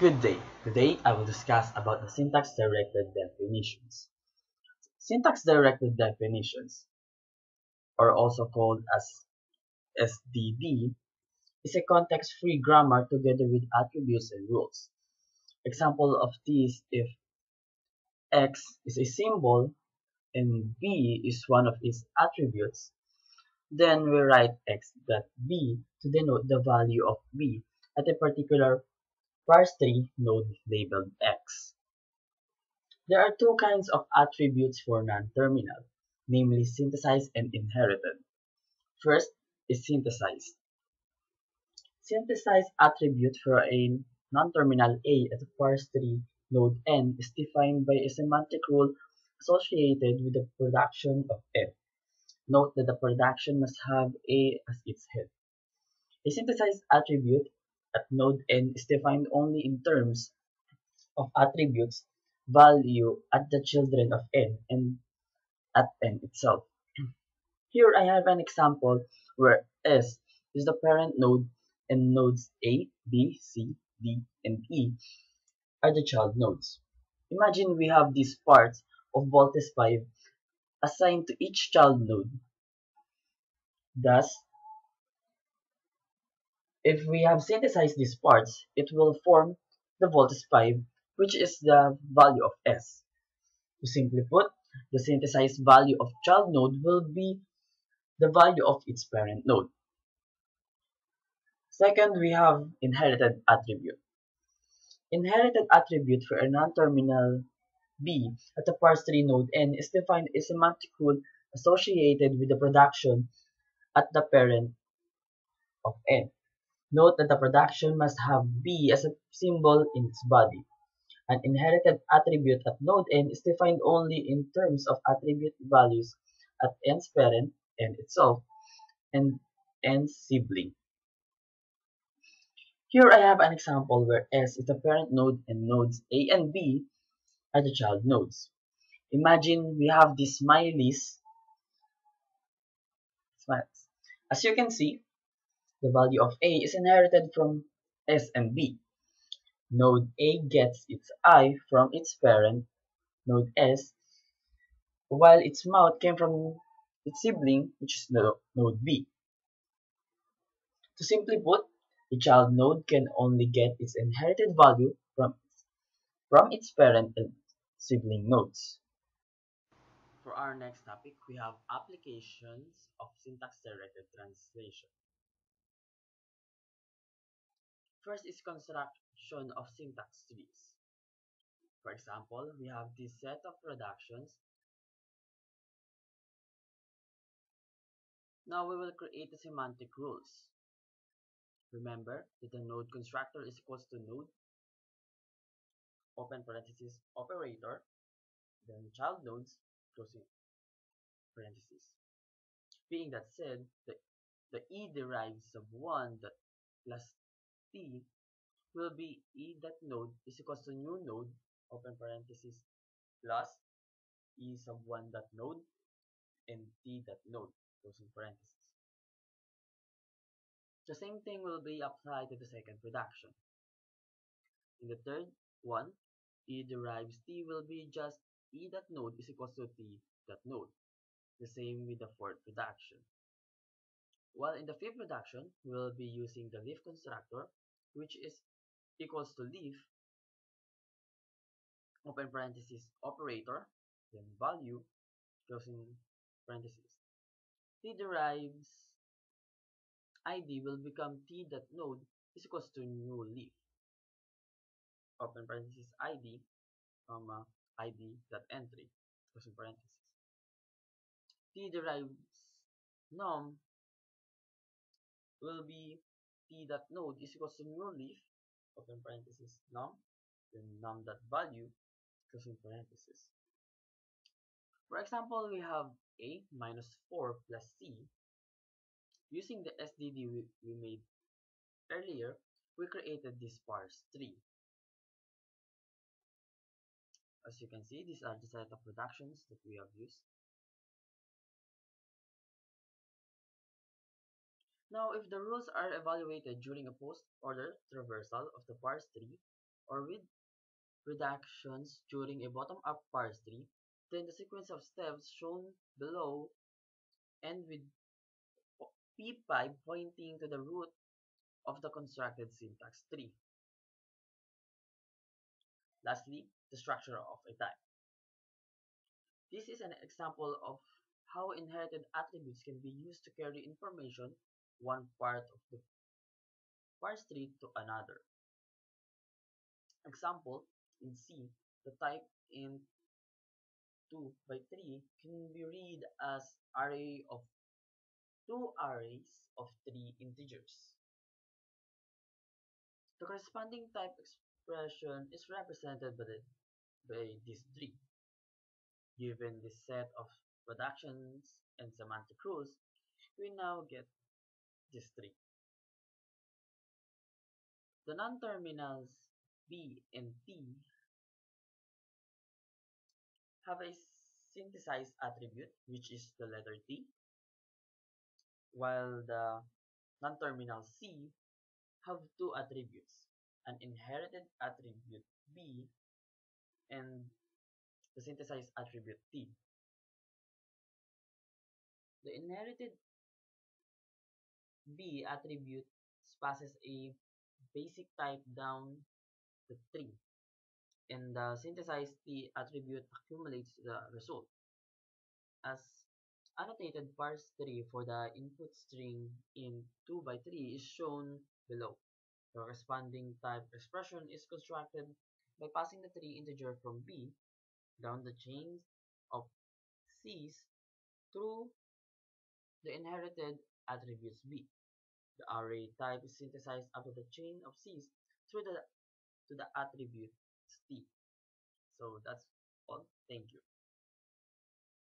Good day. Today I will discuss about the syntax-directed definitions. Syntax-directed definitions, or also called as SDD, is a context-free grammar together with attributes and rules. Example of these: if X is a symbol and B is one of its attributes, then we write X dot B to denote the value of B at a particular parse tree node labeled X. There are two kinds of attributes for non-terminal, namely synthesized and inherited. First is synthesized. Synthesized attribute for a non-terminal A at a parse tree node N is defined by a semantic rule associated with the production of N. Note that the production must have A as its head. A synthesized attribute at node N is defined only in terms of attributes value at the children of N and at N itself. Here I have an example where S is the parent node and nodes A, B, C, D, and E are the child nodes. Imagine we have these parts of voltage 5 assigned to each child node. Thus, if we have synthesized these parts, it will form the voltage 5, which is the value of S. To simply put, the synthesized value of child node will be the value of its parent node. Second, we have inherited attribute. Inherited attribute for a non-terminal B at the parse tree node N is defined as a semantic rule associated with the production at the parent of N. Note that the production must have B as a symbol in its body. An inherited attribute at node N is defined only in terms of attribute values at N's parent, N itself, and N's sibling. Here I have an example where S is the parent node and nodes A and B are the child nodes. Imagine we have these smileys. Smiles. As you can see, the value of A is inherited from S and B. Node A gets its I from its parent, node S, while its mouth came from its sibling, which is node B. To simply put, a child node can only get its inherited value from its parent and sibling nodes. For our next topic, we have applications of syntax-directed translation. First is construction of syntax trees. For example, we have this set of productions. Now we will create the semantic rules. Remember that the node constructor is equals to node, open parenthesis, operator, then child nodes, closing parenthesis. Being that said, the E derived sub 1 that plus T will be E dot node is equals to new node, open parenthesis, plus E sub 1 dot node and T dot node, closing parenthesis. The same thing will be applied to the second production. In the third one, E derives T will be just E dot node is equals to T dot node. The same with the fourth production. While in the fifth production, we will be using the leaf constructor, which is equals to leaf, open parenthesis, operator, then value, closing parenthesis. T derives ID will become T dot node is equals to new leaf, open parenthesis ID, comma, ID dot entry, closing parenthesis. T derives num will be T dot node is equals to new leaf, open parenthesis, num, then num dot value, closing parenthesis. For example, we have A minus 4 plus C. Using the SDD we made earlier, we created this parse tree. As you can see, these are the set of productions that we have used. Now, if the rules are evaluated during a post-order traversal of the parse tree, or with reductions during a bottom-up parse tree, then the sequence of steps shown below end with P5 pointing to the root of the constructed syntax tree. Lastly, the structure of a type. This is an example of how inherited attributes can be used to carry information one part of the parse tree to another. Example, in C, the type in 2 by 3 can be read as array of two arrays of three integers. The corresponding type expression is represented by this tree. Given this set of productions and semantic rules, we now get this tree. The non-terminals B and T have a synthesized attribute, which is the letter T, while the non-terminal C have two attributes, an inherited attribute B and the synthesized attribute T. The inherited B attribute passes a basic type down the tree, and the synthesized T attribute accumulates the result. As annotated parse tree for the input string in 2 by 3 is shown below. The corresponding type expression is constructed by passing the tree integer from B down the chains of C's through the inherited attributes B. The array type is synthesized after the chain of C's through the to the attribute T. So that's all. Thank you.